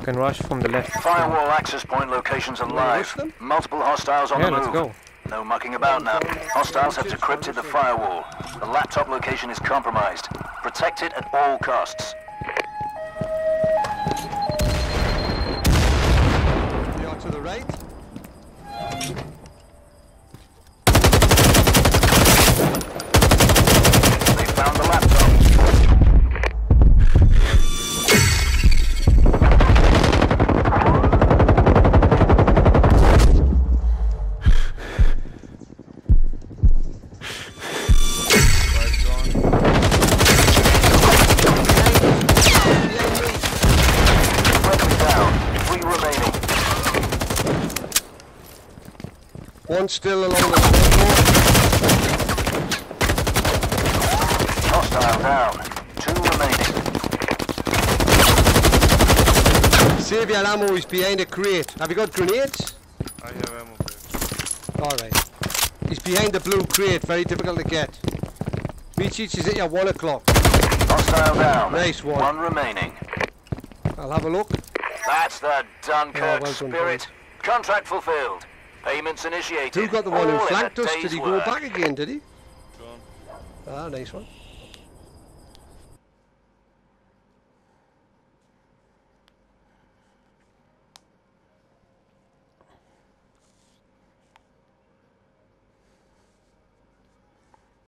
can rush from the left. Firewall access point locations are live. Multiple hostiles on the move. Let's go. No mucking about now. Hostiles have decrypted the firewall. The laptop location is compromised. Protect it at all costs. You are to the right. They found the laptop. One still along the front Hostile down. 2 remaining. door. Save your ammo, he's behind a crate. Have you got grenades? I have ammo. Alright. He's behind the blue crate, very difficult to get. Reach is at your 1 o'clock. Hostile down. Nice one. 1 remaining. I'll have a look. That's the Dunkirk Oh, well done, spirit. Contract fulfilled. Payments initiated. Who got the one who All in a flanked us? day's Did he go work. back again, did he? Gone. Ah, nice one.